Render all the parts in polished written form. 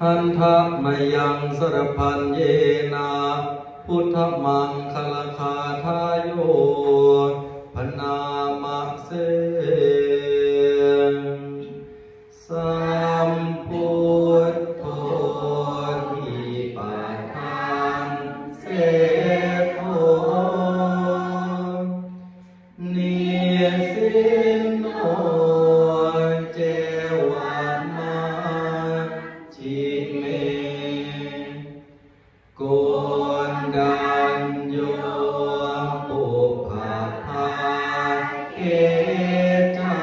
หันทะมยังสรพันเยนะพุทธมังคลคาทายโยพนามะเสสัมพุทโธทิปัฏฐานเสโธนิสินโนเจวามาจิเมโกนดัญโยปุพพาภาเกจา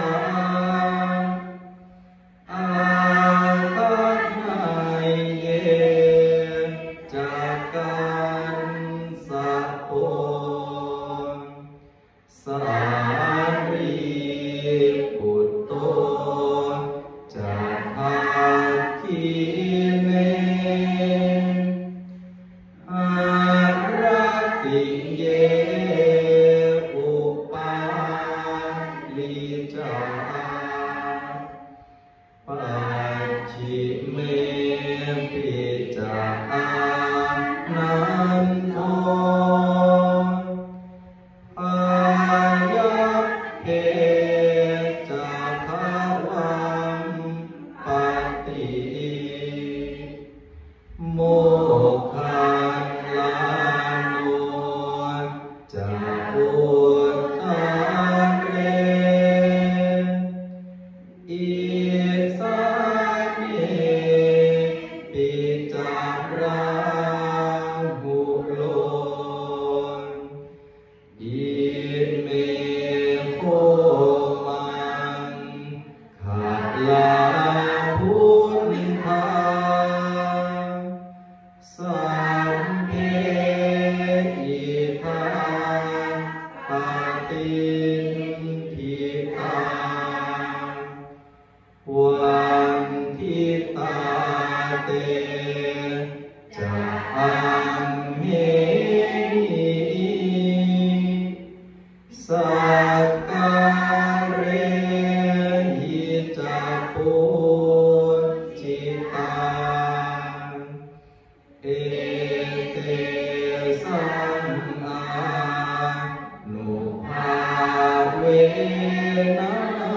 อาคัตไนเยจักกันสัพโพสารีปุตโตจักขัคคีเนอารัตติเยอุปาลิจาปัจฉิเมปิจานันโทอายัพเพจักขวัมปติโมคคัลลาโนจักขุตาเรอิสาเนปิจาราหุโลอิเมโคมังขัดลาพุทธาสัมเพอิทาปฏิทิตาวันทิตาเตจะอัมเหหิสักการเรหิจักปุจิตาเอเตสัมอานุภาเวนะ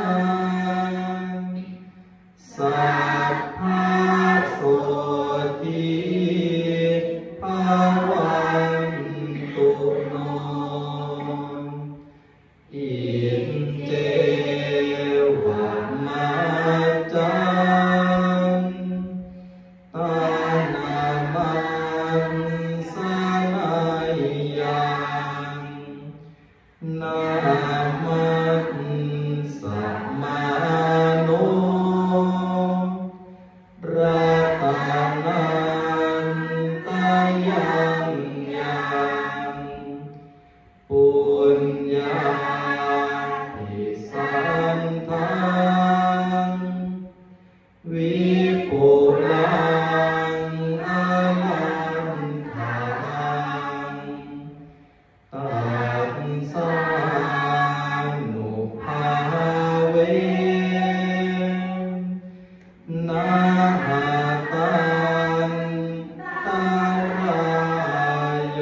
สัพพะโสทิภาวันตุโนอินเจวะมาจังตานามันสนายยังนามันสัมมาโนรัตนันตายังยังปุญญาภิสันทังวิปุลังอายันทังตัสสะนุภาเวนะหะตันตารายโย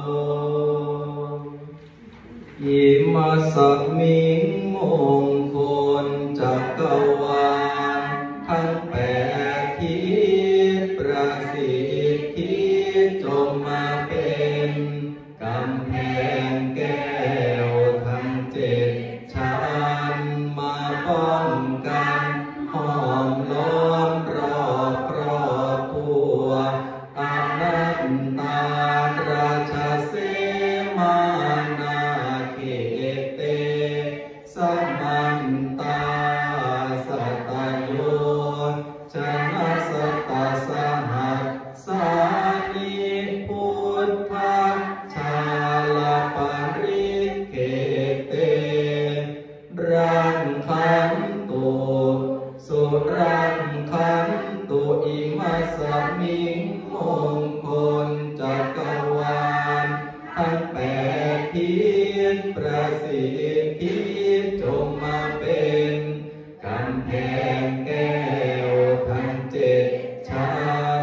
อิมัสสมิงมงคลจักรวาลทั้งแปดทิศประสิทธิจงมาเป็นกำแพงแก้วทั้งเจ็ดชั้นมาป้องกันห้อมล้อมรอบครอบครัวอนันตาราชเสมานาเขเตสัมมันตาสัตโยชนะสัตตสหัสสานิพุทธชาลปริเขเตรังคันตุสุรังคันตุอิมัสสมิงมงคลจักรวาลทั้งแปดทิศประสิทธิจงมาเป็นกำแพงแก้วทั้งเจ็ดชั้น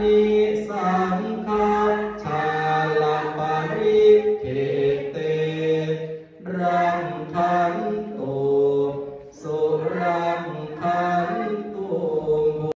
นิ